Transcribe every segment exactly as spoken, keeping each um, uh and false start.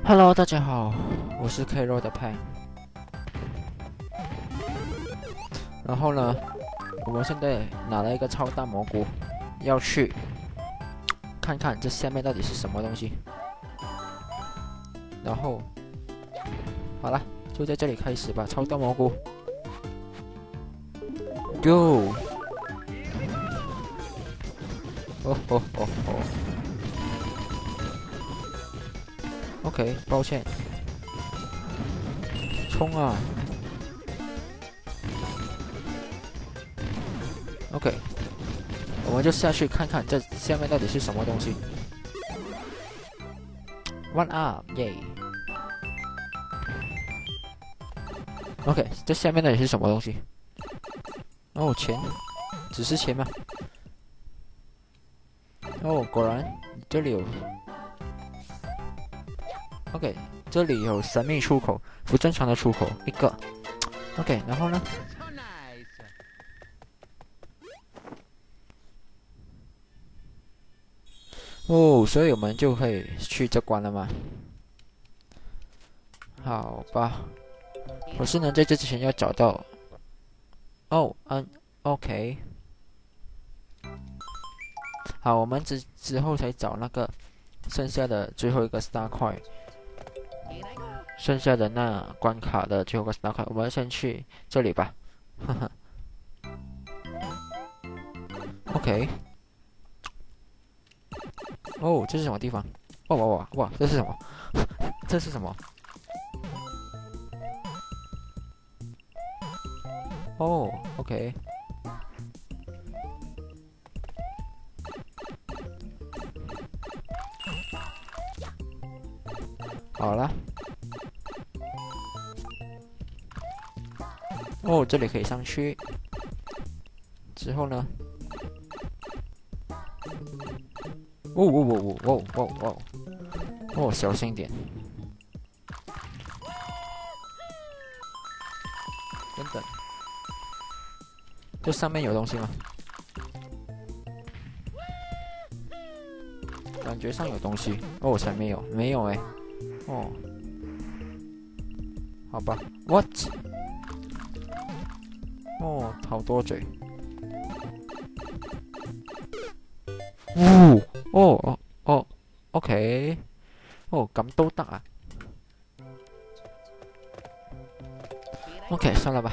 Hello，大家好，我是 K 肉的 Pan。然后呢，我们现在拿了一个超大蘑菇，要去看看这下面到底是什么东西。然后，好了，就在这里开始吧，超大蘑菇 ，Go！ 哦哦哦哦 ，OK， 抱歉，冲啊 ！OK， 我们就下去看看这下面到底是什么东西。One up， 耶 ！OK， 这下面到底是什么东西？哦，钱，只是钱吗？哦，果然这里有。OK， 这里有神秘出口，不正常的出口一个。OK， 然后呢？哦，所以我们就可以去这关了吗？好吧，可是呢，在这之前要找到。哦，嗯 ，OK。好，我们之之后才找那个剩下的最后一个 star 块，剩下的那关卡的最后一个 star 块，我们先去这里吧。呵呵。OK。哦，这是什么地方？哇哇哇哇，这是什么？这是什么？哦 ，OK。好了。哦，这里可以上去。之后呢？哦哦哦哦哦哦哦！小心点。等等，这上面有东西吗？感觉上有东西。哦，才没有，没有哎。哦，好吧。What？ 哦，好多嘴。哦哦哦哦 ，OK。哦，咁都得啊。OK， 算了吧。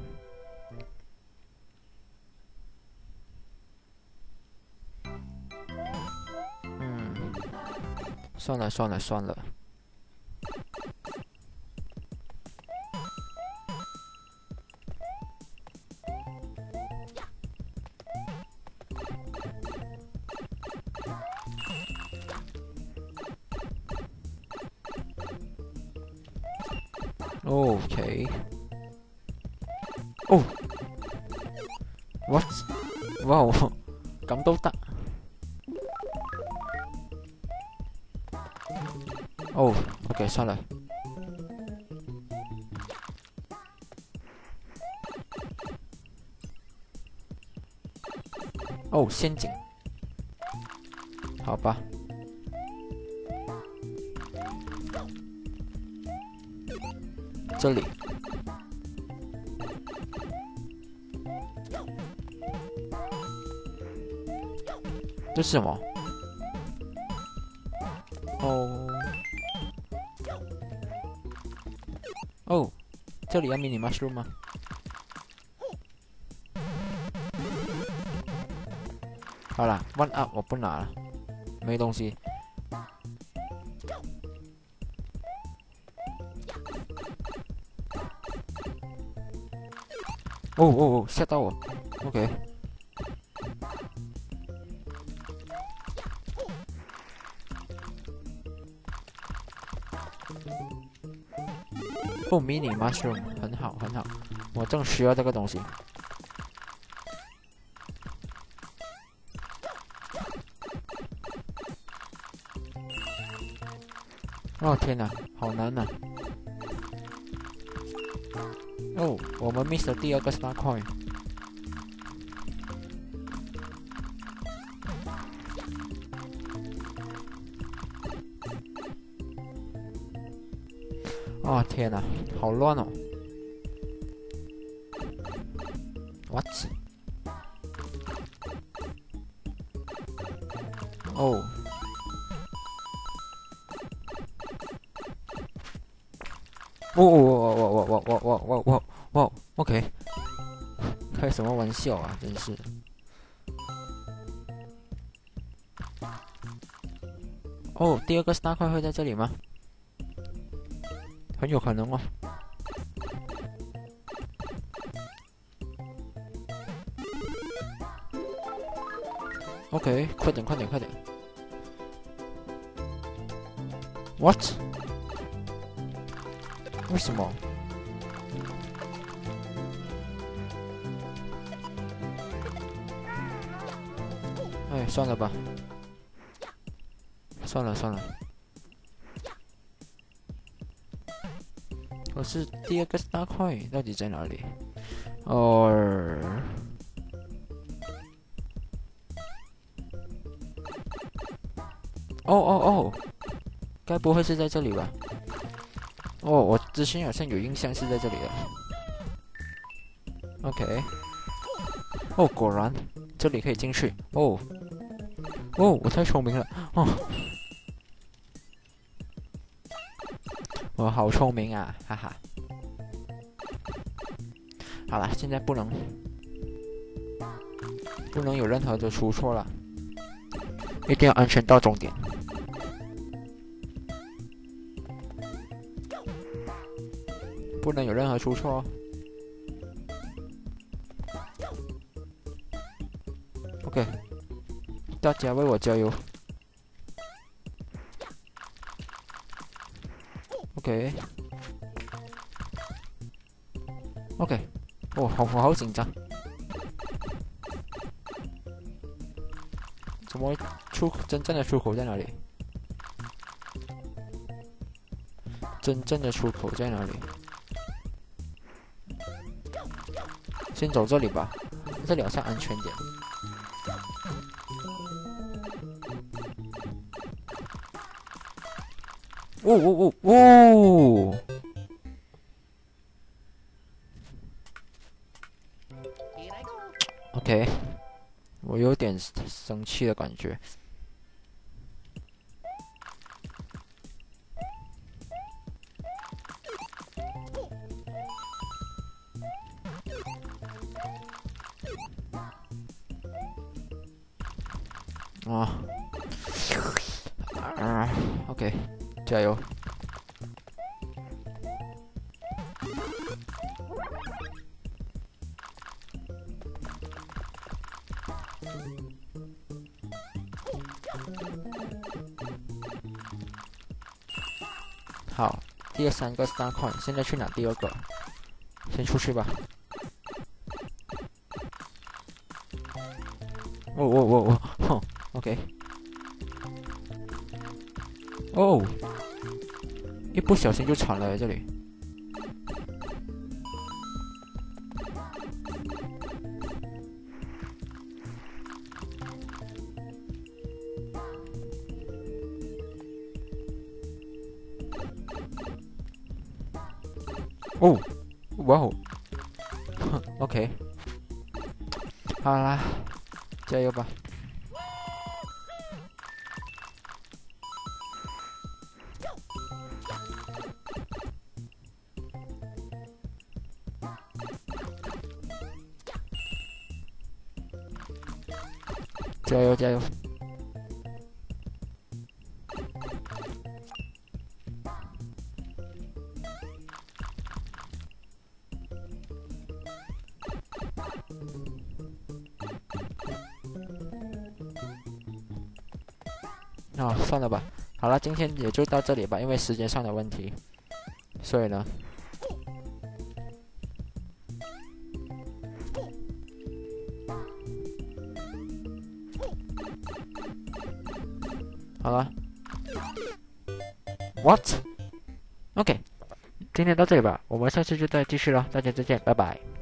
嗯，算了算了算了。OK。哦 ，What？ 哇哦，咁都得。哦 ，OK， 算了。哦，陷阱。好吧。这里。这是什么？哦。哦，这里要 mini mushroom 吗？好啦 ，one up 我不拿了，没东西。哦哦哦，吓到我。OK。哦 ，mini mushroom 很好很好，我正需要这个东西。哦天哪，好难呐！哦，我们 miss 了第二个 star coin。 哦天哪，好乱哦 ！What？ 哦。哦哦哦哦哦哦哦哦哦哦 ！OK， 开什么玩笑啊！真是。哦，第二个 star 块会在这里吗？很有可能哦。OK， 快点快点快点 ！What？ 为什么？哎，算了吧，算了算了。可是第二个 star 块到底在哪里？哦。哦哦哦，该不会是在这里吧？哦，我之前好像有印象是在这里的。OK。哦，果然这里可以进去。哦哦，我太聪明了哦！我好聪明啊，哈哈。好了，现在不能不能有任何的出错了，一定要安全到终点。不能有任何出错哦。OK， 大家为我加油。OK， OK， 哦，好，我好紧张。怎么出真正的出口在哪里？真正的出口在哪里？先走这里吧，这里好像安全点。哦哦哦哦 ！OK， 我有点生气的感觉。啊啊 ！OK， 加油！好，第三个 star coin， 现在去拿第二个，先出去吧。哦哦哦哦，哼 ，OK。哦，一不小心就惨了这里。哦，哇哦 ，OK， 好啦，加油吧！加油加油！哦，算了吧。好了，今天也就到这里吧，因为时间上的问题，所以呢，好了。What？ OK， 今天到这里吧，我们下次就再继续了，大家再见，拜拜。